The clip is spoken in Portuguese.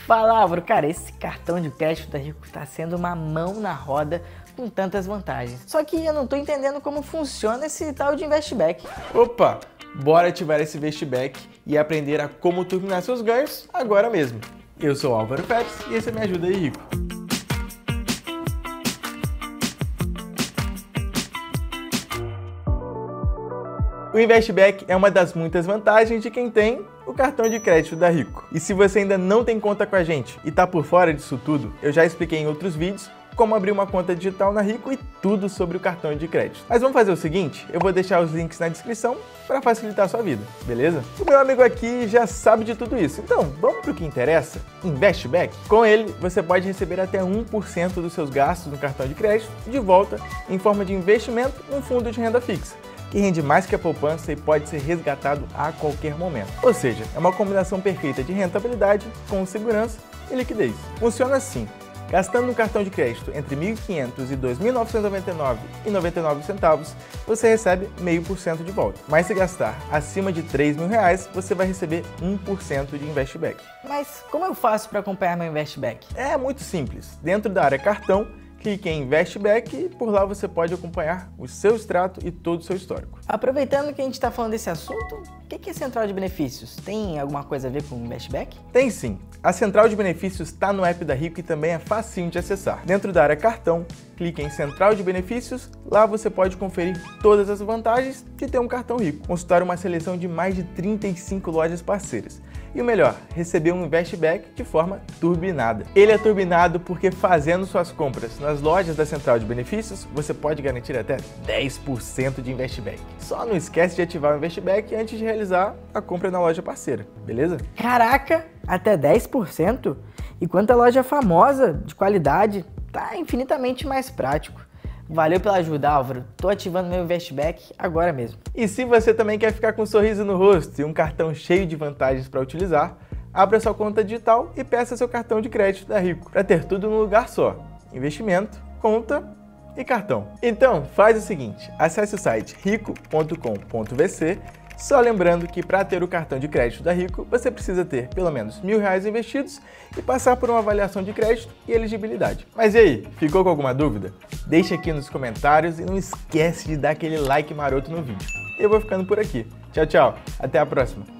Fala, Álvaro, cara, esse cartão de crédito da Rico tá sendo uma mão na roda com tantas vantagens. Só que eu não tô entendendo como funciona esse tal de Investback. Opa, bora ativar esse Investback e aprender a como turbinar seus ganhos agora mesmo. Eu sou o Álvaro Pérez e esse é Me Ajuda aí, Rico. O Investback é uma das muitas vantagens de quem tem o cartão de crédito da Rico. E se você ainda não tem conta com a gente e tá por fora disso tudo, eu já expliquei em outros vídeos como abrir uma conta digital na Rico e tudo sobre o cartão de crédito. Mas vamos fazer o seguinte, eu vou deixar os links na descrição para facilitar a sua vida, beleza? O meu amigo aqui já sabe de tudo isso, então vamos para o que interessa, Investback. Com ele, você pode receber até 1% dos seus gastos no cartão de crédito de volta em forma de investimento num fundo de renda fixa, que rende mais que a poupança e pode ser resgatado a qualquer momento. Ou seja, é uma combinação perfeita de rentabilidade com segurança e liquidez. Funciona assim. Gastando no cartão de crédito entre R$ 1.500 e R$ 2.999,99, você recebe 0,5% de volta. Mas se gastar acima de R$ 3.000, você vai receber 1% de Investback. Mas como eu faço para acompanhar meu Investback? É muito simples. Dentro da área cartão, clique em Investback e por lá você pode acompanhar o seu extrato e todo o seu histórico. Aproveitando que a gente está falando desse assunto, o que é central de benefícios? Tem alguma coisa a ver com o Investback? Tem sim. A central de benefícios está no app da Rico e também é facinho de acessar. Dentro da área cartão, clique em Central de Benefícios, lá você pode conferir todas as vantagens de ter um cartão Rico, consultar uma seleção de mais de 35 lojas parceiras. E o melhor, receber um Investback de forma turbinada. Ele é turbinado porque fazendo suas compras nas lojas da Central de Benefícios, você pode garantir até 10% de Investback. Só não esquece de ativar o Investback antes de realizar a compra na loja parceira, beleza? Caraca, até 10%? E quanta loja famosa, de qualidade, tá infinitamente mais prático. Valeu pela ajuda, Álvaro. Tô ativando meu Investback agora mesmo. E se você também quer ficar com um sorriso no rosto e um cartão cheio de vantagens para utilizar, abra sua conta digital e peça seu cartão de crédito da Rico, para ter tudo num lugar só: investimento, conta e cartão. Então, faz o seguinte, acesse o site rico.com.vc. Só lembrando que para ter o cartão de crédito da Rico, você precisa ter pelo menos R$ 1.000 investidos e passar por uma avaliação de crédito e elegibilidade. Mas e aí, ficou com alguma dúvida? Deixa aqui nos comentários e não esquece de dar aquele like maroto no vídeo. Eu vou ficando por aqui. Tchau, tchau. Até a próxima.